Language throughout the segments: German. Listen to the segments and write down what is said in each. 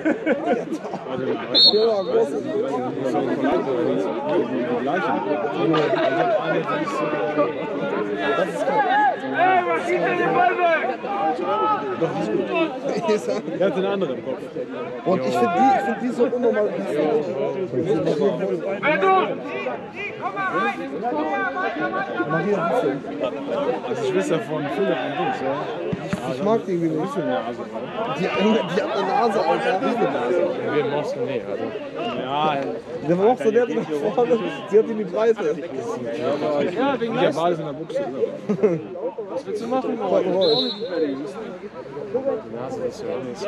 Ja, groß. Das ist klar. Ey, was geht denn den Ball weg? Der hat eine andere im Kopf. Und ich finde die so unnormal. Mach hier ein bisschen. Also ich weiß ja von Philipp und Dings, ja. Ich mag die irgendwie nicht. Die hat eine Nase, Alter. Wir in Moskau, nee, also. Ja, der war auch so der nach vorne. Sie hat in die Breite. ja, wegen der Ball ist in der Buchse. Was willst du machen? Die Nase ist ja nicht so.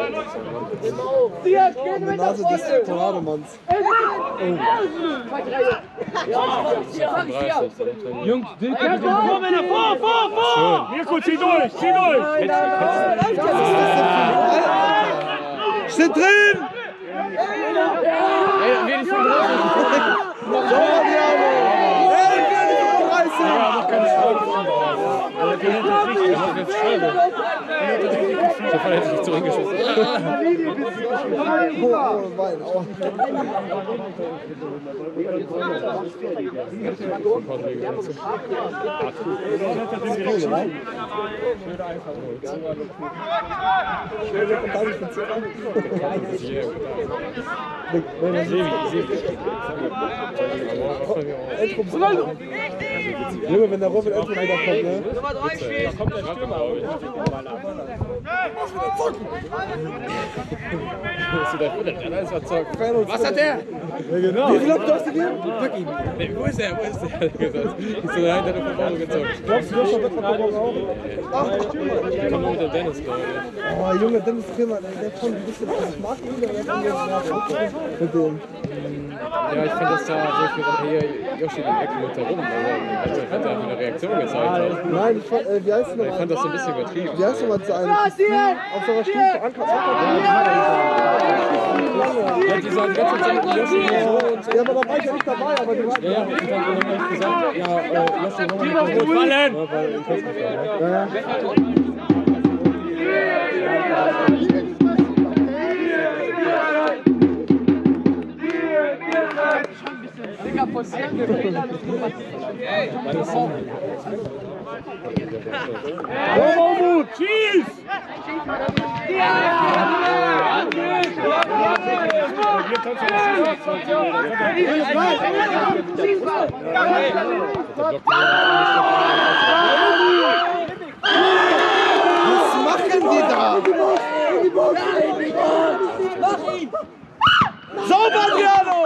Die Nase des Tornadomanns. Jungs, vor, Männer, vor! Mirko, zieh durch, zieh durch! Steht drin! Ey, wenig von draußen. Ich hätte dich zurückgeschossen. Junge, wenn der Robin Entrum wiederkommt, ne? Nummer 3 steht. Da kommt der Stimme auch. Was hat der? Ja, genau. Wie viel habt ihr ausgegeben? Pack ihn. Nee, wo ist er? Ich so, nein, der hat von Bauer gezogen. Glaubst du, Joshua wird von morgen auch? Ich komme nur mit der Dennis, glaube ich. Oh, Junge, Dennis Kremer, der hat schon ein bisschen, ich mag ihn, aber er hat mit dem. Ja, ich finde das da, so ich gesagt, hier, Joshi den Ecken mit herum, also ich fand, er eine Reaktion gezeigt hat. Nein, ich fand, wie heißt Ich fand das so ein bisschen übertrieben. Wie heißt nochmal zu einem? Auf so einer Stufe verankert. Ja, die sagen ganz und sagen, Joshi so. Ja, aber da war ich ja nicht dabei, aber die waren. Ja, und dann habe ich gesagt, ja, Joshi, nochmal fallen! Ja, weil im Kopf gefallen. Mut, schieß! Was machen die da? Mach ihn! Sauber, Adriano!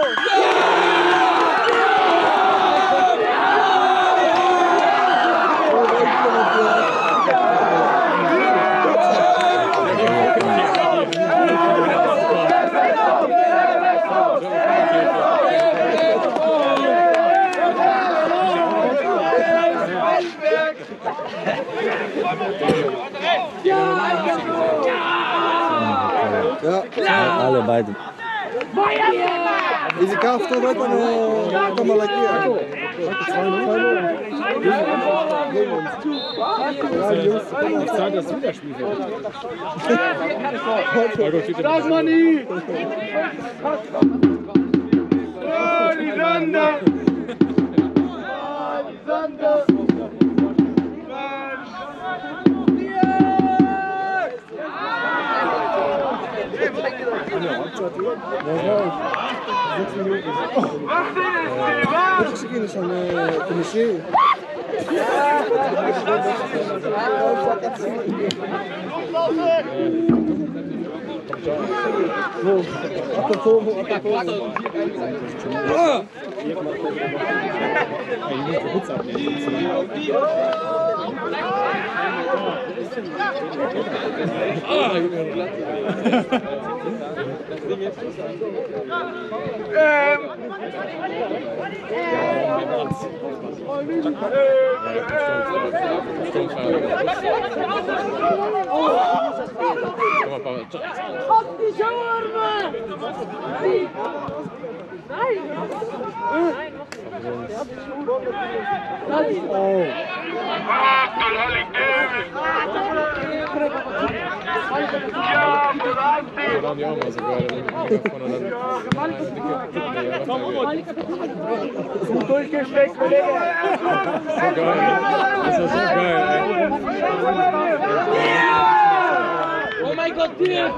Ja, alle beide. Diese Kraft wird nochmal lackiert. 2-0. Ich zahle das Wiederspiel. Das man nie! Oh, die Sander! Die Sander! Ich schicke Ihnen schon eine Schee. So, abgezogen. Auf die Schauarme! Nein! Nein! waren die auch mal so geil. Durchgesteckt, Kollege! So geil. Das war so geil, ey. Oh mein Gott, Dirk!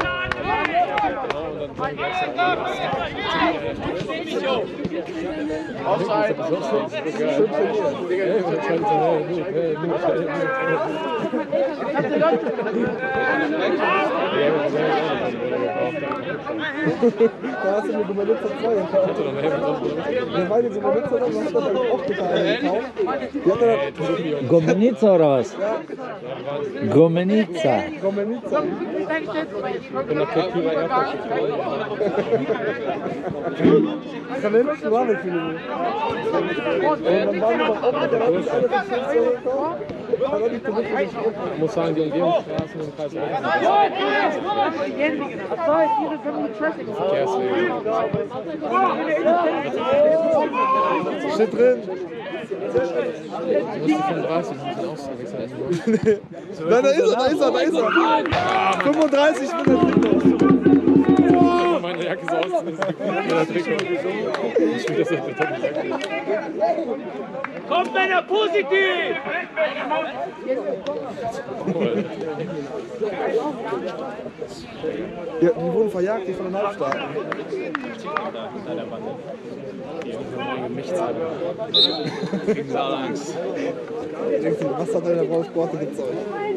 Da hast du mir Gummelitzer 2 gekauft. Der war jetzt Gummelitzer, dann hast du das auch total gekauft. Die hat er Gomenica oder was? Gomenica. Gummelitzer. Kalender zu Ware für mich. Und dann waren wir noch oben, der hat uns alle für 15 Euro gekauft. Aber die Produkte nicht gekauft. Ich muss sagen, die Umgehungsstraßen im Kreis Steht drin. Du musst die 35 nicht auswechseln. Nein, da ist er. 35 will der Trikot. Meine Jacke so auszuziehen. Der Trikot. Ich will das nicht total. Kommt Männer, positiv! Ja, die wurden verjagt, die von den Halbstaaten. Kriegen sie alle Angst. Was hat der Rolf Borte gezeugt?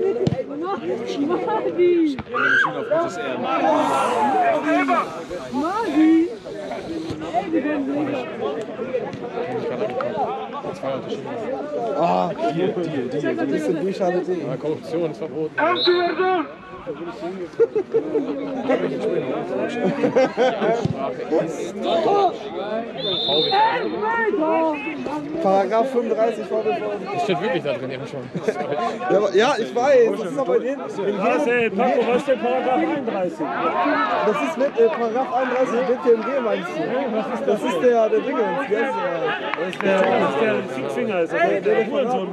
Ah, die. Ein bisschen durchhalten. Ja, Korruption ist verboten. Paragraph 35 VWV. Das steht wirklich da drin, ja schon. Ja, ich weiß. Das ist aber in Was ist denn Paragraph 31? Das ist mit Paragraph 31 BTMG, meinst du? Das ist der Dingens. Das ist der Fickfinger, ist der Hurensohn.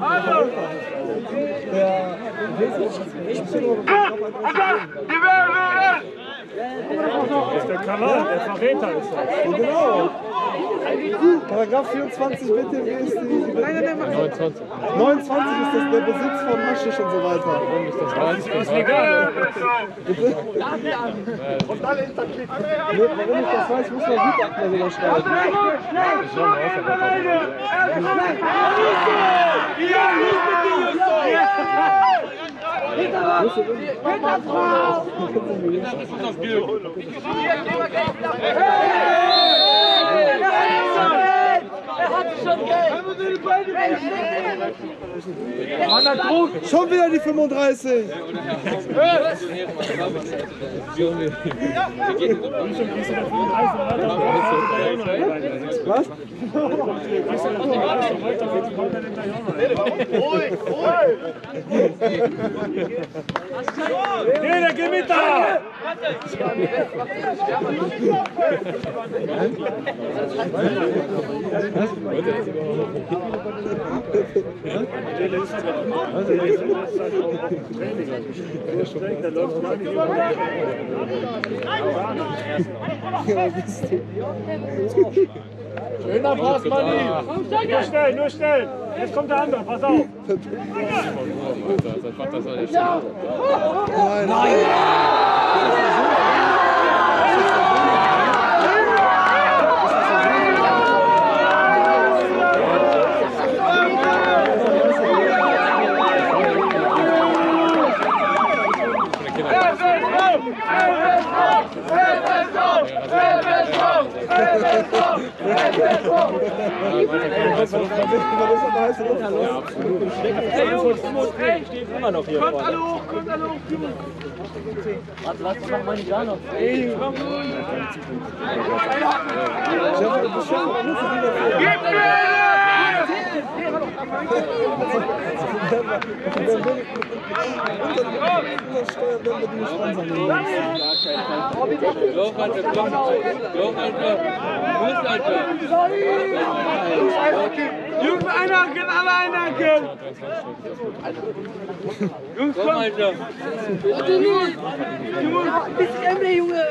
Das ist der Kanal, der Verräter ist das. Genau. Paragraph 24 BTMG ist die 29. 29 ist das der Besitz von Haschisch und so weiter. Das ist legal. Und alle intaktiert. Warum ich das weiß, muss man Gutachten darüber schreiben. Schon wieder die 35! Was? Jeder geht mit da! Schöner Brasmani! Nur schnell, nur schnell! Jetzt kommt der andere, pass auf! Sein Vater soll nicht. Nein! Immer noch hier vorne. Kommt alle hoch, Warte, was machen wir nicht da noch? Gib mir! Jungs, einhaken, alle einhaken! Jungs, komm! Bisschen Ende, Junge!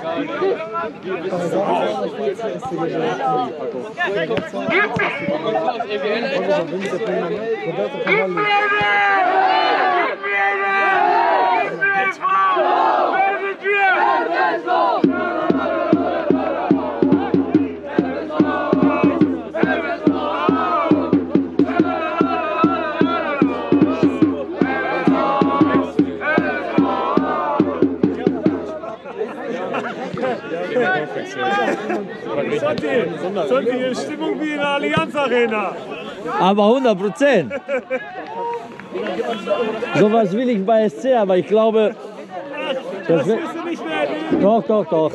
Sollte hier Stimmung wie in der Allianz Arena. Aber 100%. Sowas will ich bei SC, aber ich glaube... Das wirst du nicht mehr erleben. Doch, doch, doch.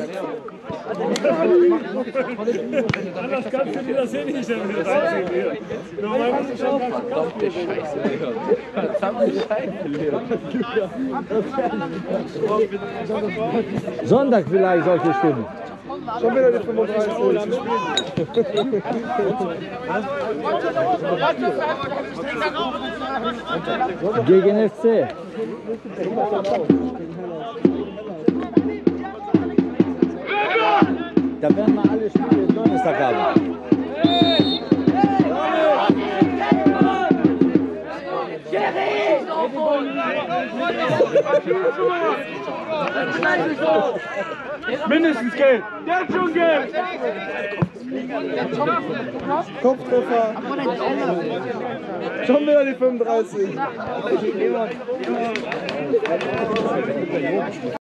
Anders kannst du dir das hier nicht reinziehen. Normal musst du schon ganz Sonntag vielleicht solche Stimmen. Schon wieder die 35. Gegen FC. Da werden wir alle Spiele Donnerstag haben. mindestens Geld. Der hat schon Geld. Kopftreffer. Schon wieder die 35.